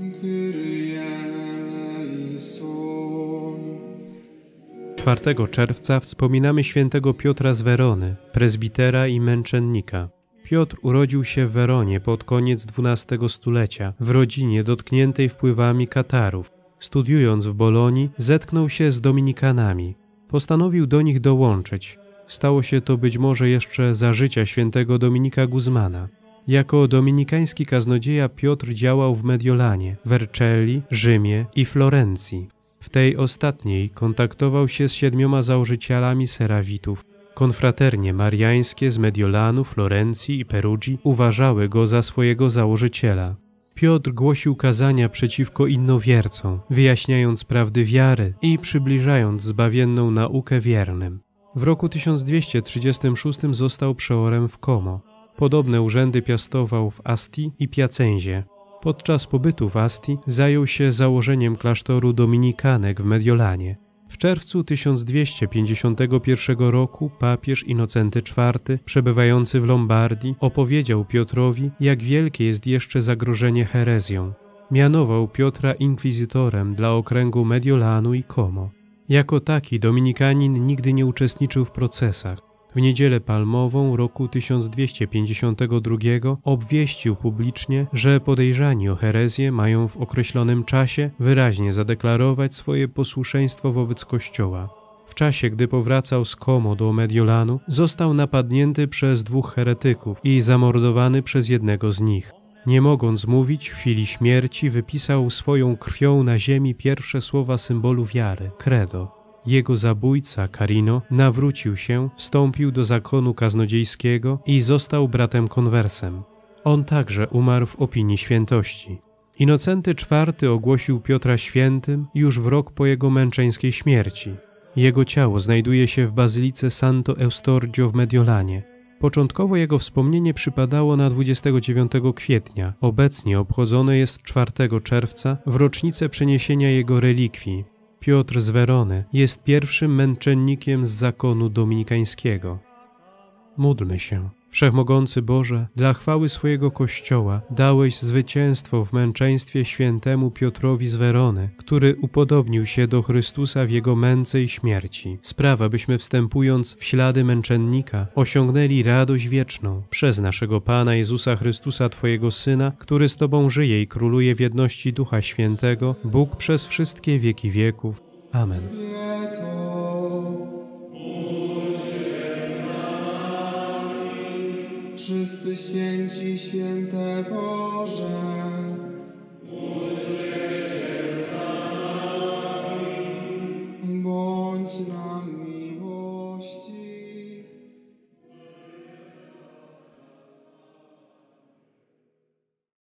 4 czerwca wspominamy świętego Piotra z Werony, prezbitera i męczennika. Piotr urodził się w Weronie pod koniec XII stulecia, w rodzinie dotkniętej wpływami Katarów. Studiując w Bolonii, zetknął się z dominikanami. Postanowił do nich dołączyć. Stało się to być może jeszcze za życia świętego Dominika Guzmana. Jako dominikański kaznodzieja Piotr działał w Mediolanie, Vercelli, Rzymie i Florencji. W tej ostatniej kontaktował się z 7 założycielami serawitów. Konfraternie mariańskie z Mediolanu, Florencji i Perugii uważały go za swojego założyciela. Piotr głosił kazania przeciwko innowiercom, wyjaśniając prawdy wiary i przybliżając zbawienną naukę wiernym. W roku 1236 został przeorem w Como. Podobne urzędy piastował w Asti i Piacenzie. Podczas pobytu w Asti zajął się założeniem klasztoru dominikanek w Mediolanie. W czerwcu 1251 roku papież Inocenty IV, przebywający w Lombardii, opowiedział Piotrowi, jak wielkie jest jeszcze zagrożenie herezją. Mianował Piotra inkwizytorem dla okręgu Mediolanu i Como. Jako taki dominikanin nigdy nie uczestniczył w procesach. W Niedzielę Palmową roku 1252 obwieścił publicznie, że podejrzani o herezję mają w określonym czasie wyraźnie zadeklarować swoje posłuszeństwo wobec Kościoła. W czasie, gdy powracał z Como do Mediolanu, został napadnięty przez 2 heretyków i zamordowany przez jednego z nich. Nie mogąc mówić, w chwili śmierci wypisał swoją krwią na ziemi pierwsze słowa symbolu wiary, credo. Jego zabójca, Carino, nawrócił się, wstąpił do zakonu kaznodziejskiego i został bratem konwersem. On także umarł w opinii świętości. Inocenty IV ogłosił Piotra świętym już w rok po jego męczeńskiej śmierci. Jego ciało znajduje się w bazylice Santo Eustorgio w Mediolanie. Początkowo jego wspomnienie przypadało na 29 kwietnia. Obecnie obchodzone jest 4 czerwca w rocznicę przeniesienia jego relikwii. Piotr z Werony jest pierwszym męczennikiem z zakonu dominikańskiego. Módlmy się. Wszechmogący Boże, dla chwały swojego Kościoła dałeś zwycięstwo w męczeństwie świętemu Piotrowi z Werony, który upodobnił się do Chrystusa w jego męce i śmierci. Spraw, abyśmy wstępując w ślady męczennika osiągnęli radość wieczną przez naszego Pana Jezusa Chrystusa, Twojego Syna, który z Tobą żyje i króluje w jedności Ducha Świętego, Bóg przez wszystkie wieki wieków. Amen. Wszyscy święci, święte Boże.